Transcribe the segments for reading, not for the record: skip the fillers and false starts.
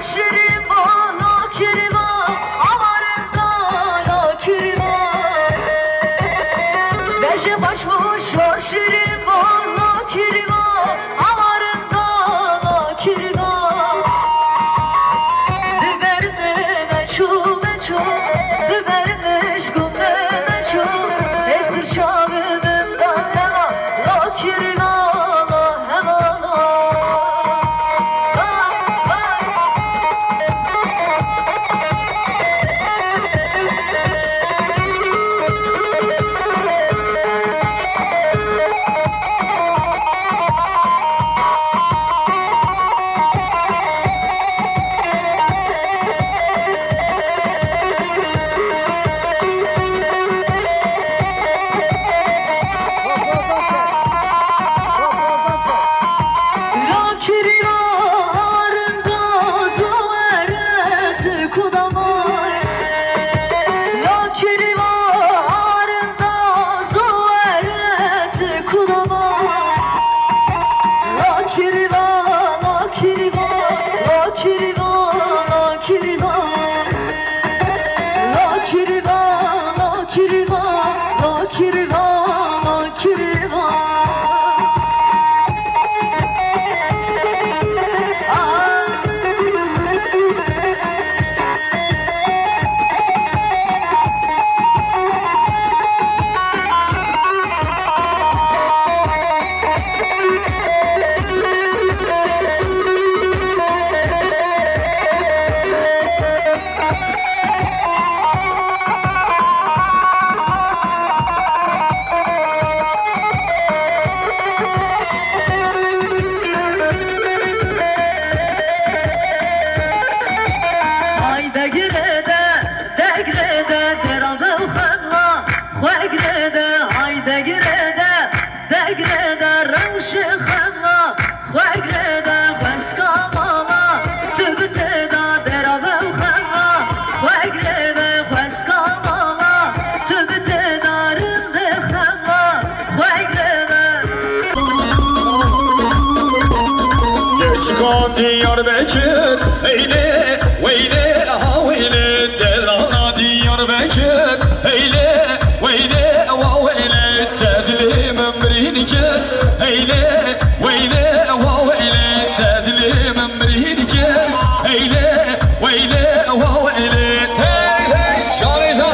Diyar Bekir eyle veyle ha veyle delala Diyar Bekir eyle veyle va veyle tedlim emrince eyle veyle va veyle tedlim emrince eyle veyle va veyle hey çalacak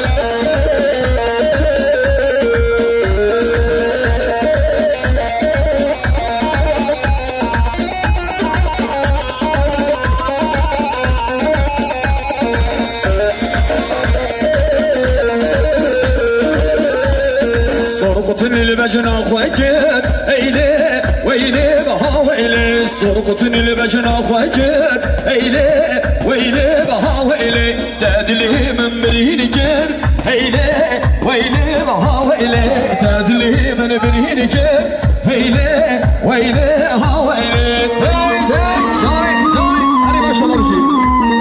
صرقتني البجنا خواجر ايلي ويلي بها ويلي صرقتني البجنا خواجر ايلي ويلي بها ويلي تدلي من برين جر ايلي ويلي بها ويلي تدلي من برين جر ايلي ويلي بها ويلي صاي هذه ما شاء الله بشي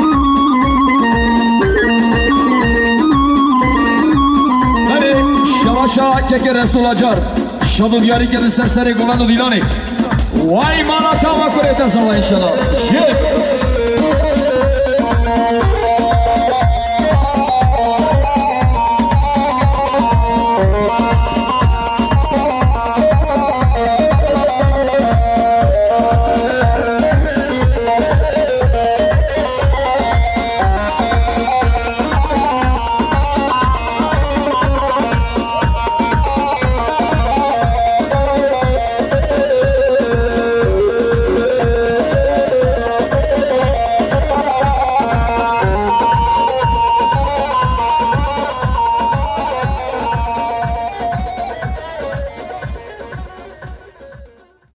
Şavaşa çeke Resul Acar Şadı diyarı gelin serseri kullandı dilani Vay malata vakur ete sala inşallah Şef